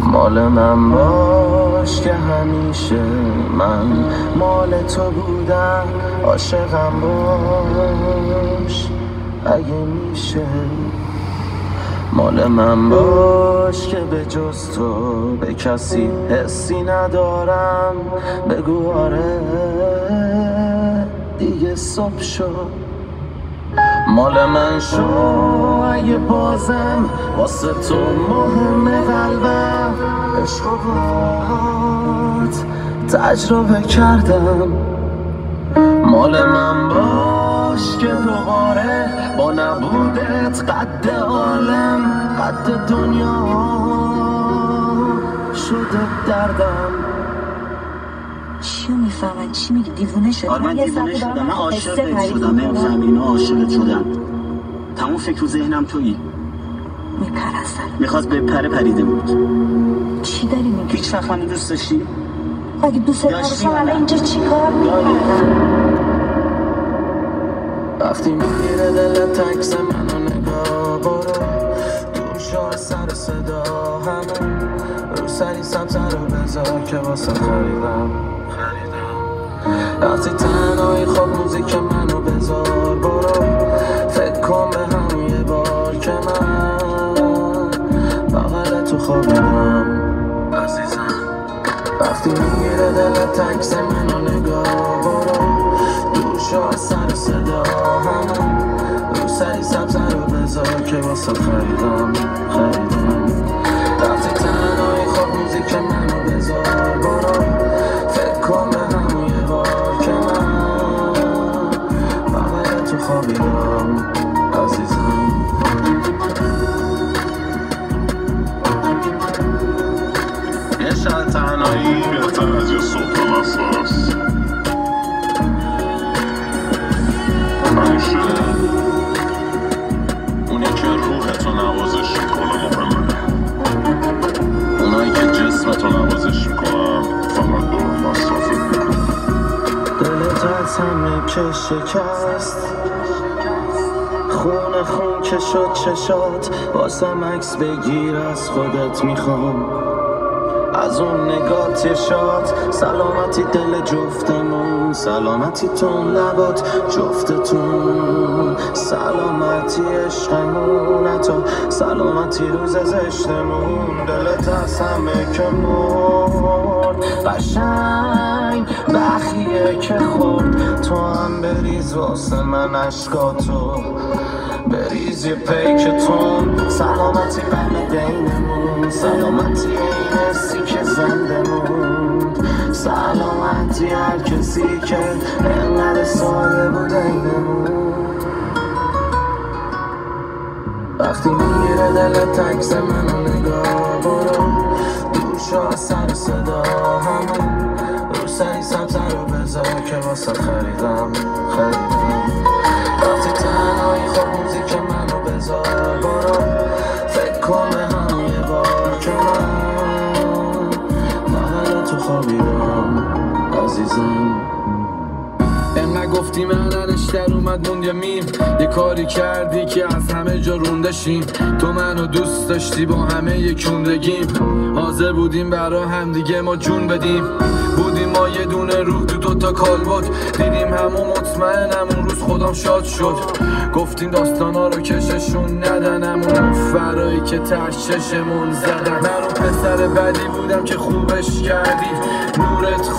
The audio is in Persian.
مال من باش که همیشه من مال تو بودم، عاشقم باش اگه میشه. مال من باش که به جز تو به کسی حسی ندارم، بگو آره دیگه صبح شد. مال من شو اگه بازم واسه تو مهمه قلبم، عشق و باهات تجربه کردم. مال من باش که دوباره با نبودت قد عالم قد دنیا شده دردم. چیو میفهمن چی میگی؟ دیوونه شدم؟ من دیوونه شدم، من عاشقت شدم، نمی‌فهمی اینو عاشقت شدم. تموم فکر و ذهنم تویی. میپرستن میخواست بپره پریده بود. چی داری میگی؟ هیچ وقت منو دوست داشتی؟ اگه دوست داشتم الان اینجا چی کار میکنم؟ وقتی میگیره دلت عکس منو نگاه برو، دور شو سر صدا همه رو سری سبزه رو بذار که واسه خریدم. وقتی تنهایی خب موزیک منو بذار برو، فکر کن به همون یه بار که من بغل تو خوابیدم عزیزم. وقتی میگیره دلت عکس منو نگاه برو، دور شو سر صدا همه رو سری سبزه رو بذار که واسه خریدم. وقتی تنهایی خب موزیک منو بذار برو، فکر کن به همون یه بار که من بغل تو خوابیدم عزیزم. یه شب تنهایی بهتر از یه صبح مسخره‌ست. همیشه اونی که روحتو نوازش میکنه مهمه، اونایی که جسمتو نوازش میکنن فقط دور مصرفت میکنن. دلت از همه که شکست، خون که شد چشات، واسم عکس بگیر از خودت میخوام، از اون نگات یه شات. سلامتی دل جفتمون، سلامتی تون لبات جفتتون، سلامتی عشقمون، حتی سلامتی روز زشتمون. دلت از همه که مرد قشنگ بخیه که خورد، تو هم بریز واسه من عشقاتو، بریز یه پیکتون. سلامتی غم دینمون، سلامتی این حسی که زنده موند، سلامتی هر کسی که انقدر ساده بود اینمون. وقتی میگیره دلت عکس منو نگاه برو، دور شو سر صدا همه رو سری سبزه رو بذار که واسه خریدم. وقتی تنهایی خب موزیک منو بذار برو، فکر کن به همون یه بار که من بغل تو خوابیدم عزیزم. انقدر گفتی من در اومد موند میم، یه کاری کردی که از همه جا روندشیم. تو منو دوست داشتی با همه یه کندگیم، حاضر بودیم برا هم دیگه ما جون بدیم. بودیم ما یه دونه روح تو دوتا کالبد، دیدیم همون مطمئنم اون روز خودم شاد شد. گفتیم داستانا رو کششون ندن، همون فرایی که تششمون زدن. من اون پسر بدی بودم که خوبش کردی، نورت